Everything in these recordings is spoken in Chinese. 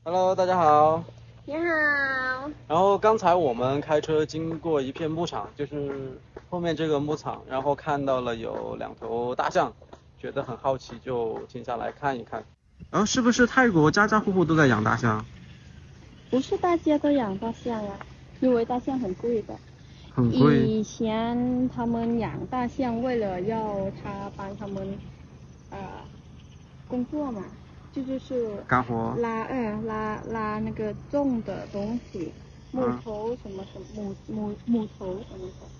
Hello，大家好。 你好。 然后刚才我们开车经过一片牧场，就是后面这个牧场，然后看到了有2头大象，觉得很好奇，就停下来看一看。然后是不是泰国家家户户都在养大象？ 不是大家都养大象啊，因为大象很贵的。 很贵。 以前他们养大象为了要它帮他们工作嘛，就是干活。 拉那个重的东西，木头什么什么木头什么的。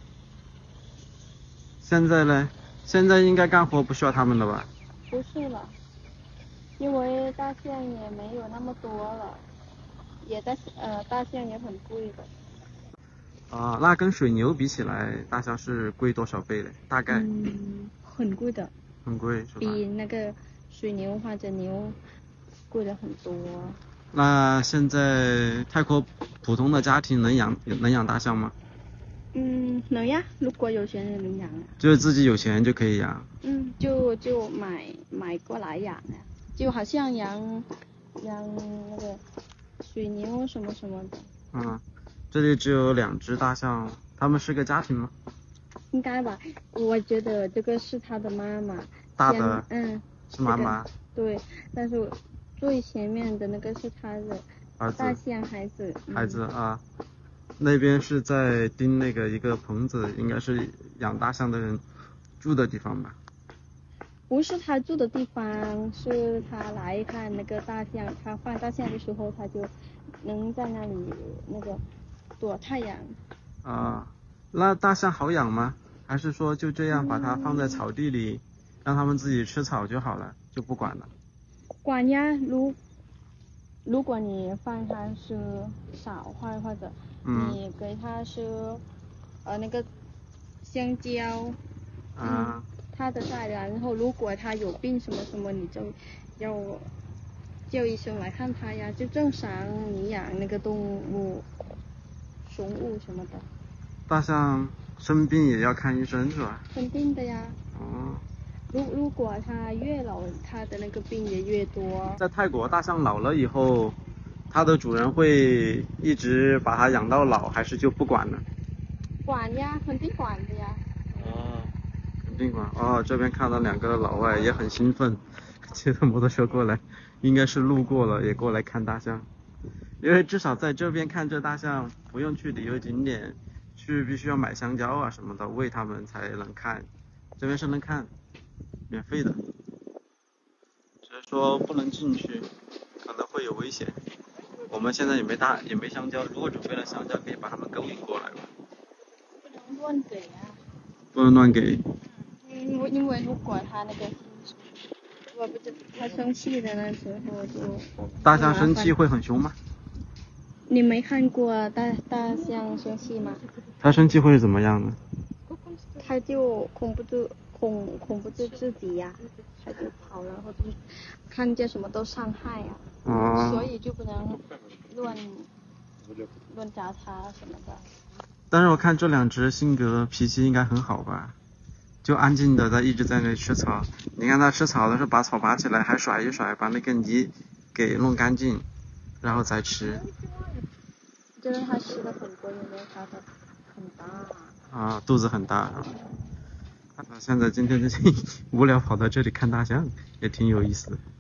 现在呢？现在应该干活不需要他们了吧？ 不是了，因为大象也没有那么多了，大象也很贵的。 那跟水牛比起来，大象是贵多少倍嘞？大概？ 很贵的。 很贵是吧？ 比那个水牛或者牛贵了很多。 那现在泰国普通的家庭能养大象吗？ 能呀，如果有钱人能养啊。 就是自己有钱就可以养。 就买过来养啊，就好像养那个水牛什么什么的。 这里只有2只大象，它们是个家庭吗？ 应该吧，我觉得这个是他的妈妈。 大的。是妈妈。 对，但是最前面的那个是他的儿子。 大象孩子。 孩子啊。那边是在钉那个一个棚子，应该是养大象的人住的地方吧？ 不是他住的地方，是他来看那个大象，他放大象的时候，他就能在那里那个躲太阳。 那大象好养吗？还是说就这样把它放在草地里，让它们自己吃草就好了，就不管了？ 管呀，如果你放它吃少坏，或者你给它吃那个香蕉，它的菜，然后如果它有病什么什么，你就要叫医生来看它呀，就正常你养那个动物宠物什么的。 大象生病也要看医生是吧？ 生病的呀。如果它越老，它的那个病也越多。 在泰国，大象老了以后，它的主人会一直把它养到老，还是就不管了？ 管呀，肯定管的呀。 肯定管。这边看到2个老外也很兴奋，骑着摩托车过来，应该是路过了也过来看大象。因为至少在这边看这大象，不用去旅游景点，必须要买香蕉啊什么的喂它们才能看。这边是能看，免费的，只是说不能进去，可能会有危险。我们现在也没香蕉，如果准备了香蕉，可以把它们勾引过来吧。 不能乱给啊。 不能乱给。 因为如果他那个，我不知他生气的那时候就。 大象生气会很凶吗？ 你没看过大象生气吗？ 它生气会是怎么样呢？ 他就控不住自己呀，他就跑了，或者看见什么都伤害呀。所以就不能乱砸他什么的。 但是我看这2只性格脾气应该很好吧，就安静的一直在那里吃草。你看它吃草的时候把草拔起来还甩一甩，把那个泥给弄干净，然后再吃。 就是它吃的很多，因为它的很大。 肚子很大。现在今天无聊跑到这里看大象，也挺有意思的。